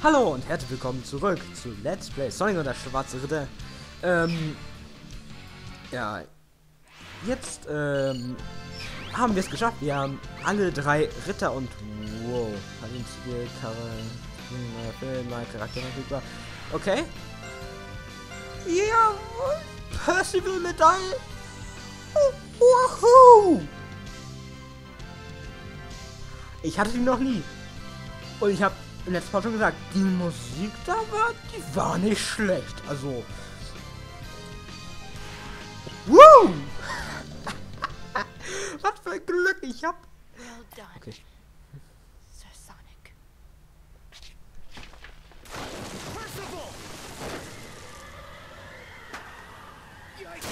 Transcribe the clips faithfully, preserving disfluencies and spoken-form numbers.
Hallo und herzlich willkommen zurück zu Let's Play Sonic und der Schwarze Ritter. Ähm, ja, jetzt ähm, haben wir es geschafft. Wir haben alle drei Ritter und wow, einzige Charakter verfügbar. Okay. Jawohl, Percival Medaille. Woohoo! Ich hatte die noch nie. Und ich habe im letzten Mal schon gesagt, die Musik da war, die war nicht schlecht. Also. Woo! Was für ein Glück ich hab. Well done, Okay. Sir Sonic. Percival! Yikes!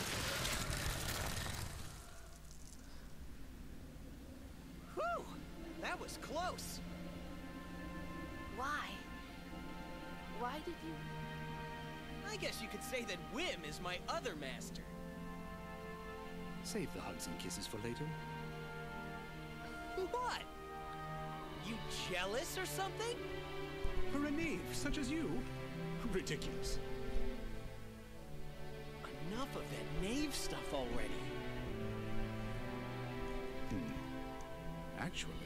Whew! That was close. Why? Why did you... I guess you could say that Whim is my other master. Save the hugs and kisses for later. What? You jealous or something? For a knave such as you? Ridiculous. Enough of that knave stuff already. Hmm. Actually,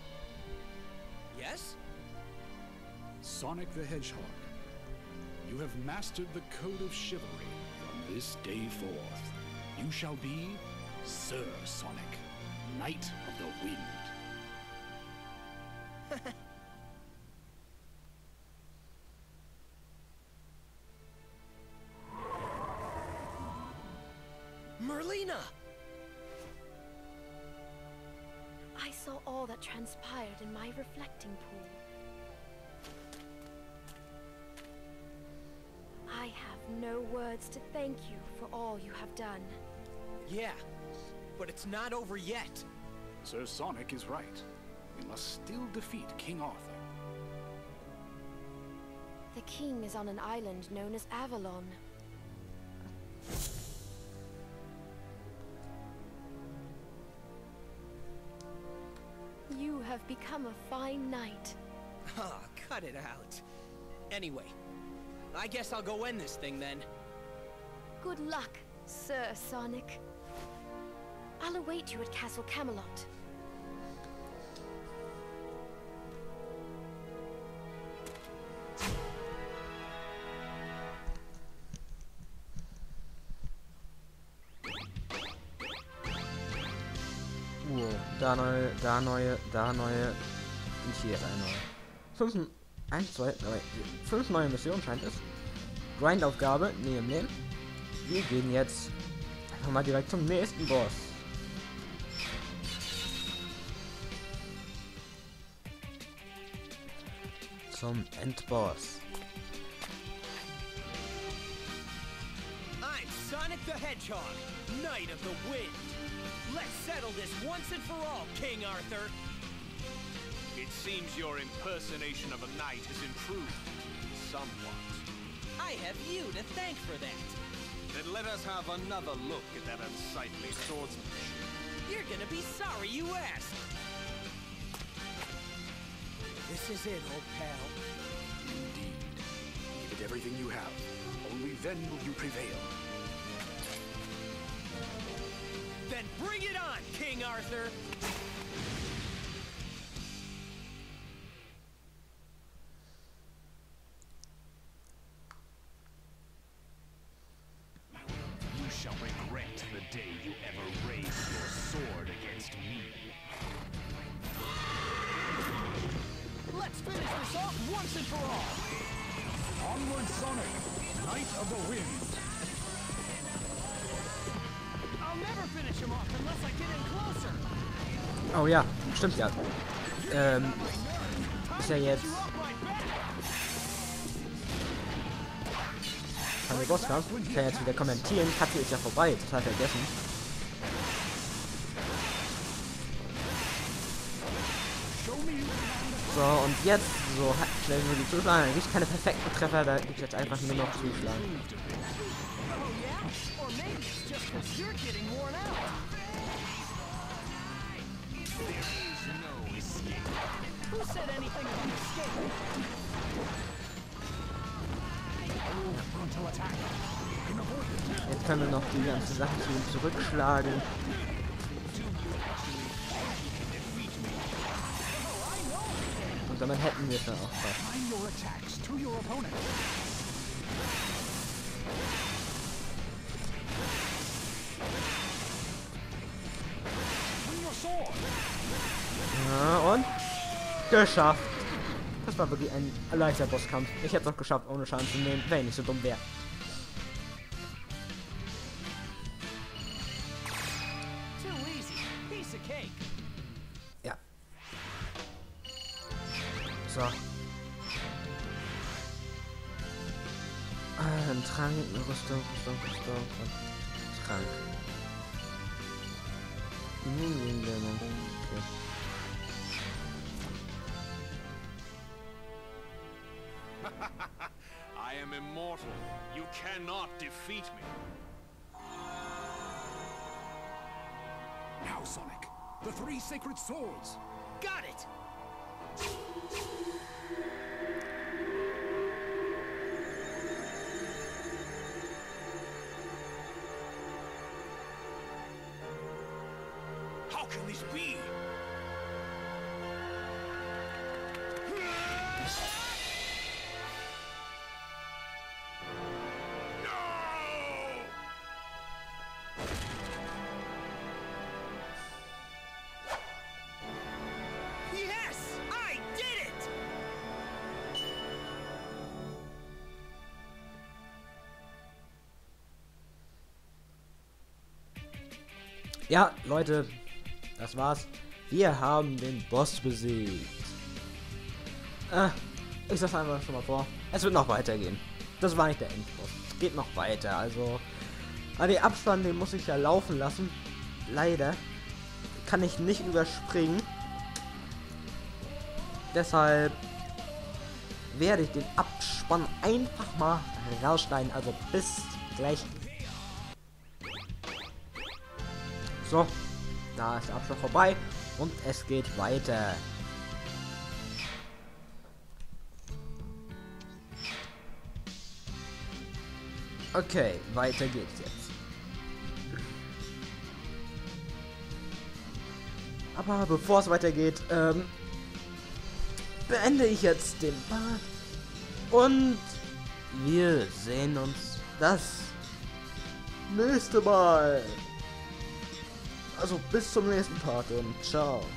Yes? Sonic the Hedgehog, you have mastered the code of chivalry. From this day forth, you shall be Sir Sonic, Knight of the Wind. Merlina! I saw all that transpired in my reflecting pool. I have no words to thank you for all you have done. Yeah, but it's not over yet. Sir Sonic is right. We must still defeat King Arthur. The king is on an island known as Avalon. You have become a fine knight. Ah, cut it out. Anyway, I guess I'll go end this thing then. Good luck, Sir Sonic. I'll await you at Castle Camelot. Wow, da neue, da neue, da neue. Und hier ist eine neue. Fünf, eins, zwei, drei, vier, fünf neue Missionen scheint es. Grindaufgabe, nehmen, nehmen. Wir gehen jetzt einfach mal direkt zum nächsten Boss. Zum Endboss. I'm Sonic the Hedgehog, Knight of the Wind. Let's settle this once and for all, King Arthur. It seems your impersonation of a knight has improved somewhat. I have you to thank for that. Then let us have another look at that unsightly swordsmanship. You're gonna be sorry you asked. This is it, old pal. Indeed. Give it everything you have. Only then will you prevail. Then bring it on, King Arthur! You shall regret the day you ever raised your sword against me. Let's finish this off once and for all! Onward, Sonic, Knight of the Wind. I'll never finish him off unless I get in closer! Oh ja, stimmt ja. Ähm, ist ja jetzt. Kann der Bosskampf? Ich kann jetzt wieder kommentieren. Kacke ist ja vorbei, total vergessen. So, und jetzt, so, schnell nur die zuschlagen. Da gibt es keine perfekten Treffer, da gibt es jetzt einfach nur noch zuschlagen. Or maybe it's just because you're getting worn out. There is no escape. Who said anything about escape? können wir noch die ganzen Sachen zu ihm zurückschlagen. Und damit hätten wir es dann auch fast. Time your attacks to your opponent. Swing your sword. Ja, und? Geschafft. Das war wirklich ein leichter Bosskampf. Ich hätte es auch geschafft, ohne Schaden zu nehmen, wenn ich nicht so dumm wäre. Too easy. Piece of cake. Ja. So. Ah, ein Trank, eine Rüstung, Rüstung, Rüstung und Trank. Okay. I am immortal. You cannot defeat me. Now, Sonic, the three sacred swords. Got it. How can this be? Yes, I did it. Ja, Leute, das war's. Wir haben den Boss besiegt. Äh, ich sag's einfach schon mal vor. Es wird noch weitergehen. Das war nicht der Endboss. Es geht noch weiter. Also, aber den Abspann, den muss ich ja laufen lassen. Leider kann ich nicht überspringen. Deshalb werde ich den Abspann einfach mal rausschneiden. Also bis gleich. So, da ist der Abschluss vorbei und es geht weiter. Okay, weiter geht's jetzt. Aber bevor es weitergeht, ähm, beende ich jetzt den Part und wir sehen uns das nächste Mal. Also bis zum nächsten Part und ciao.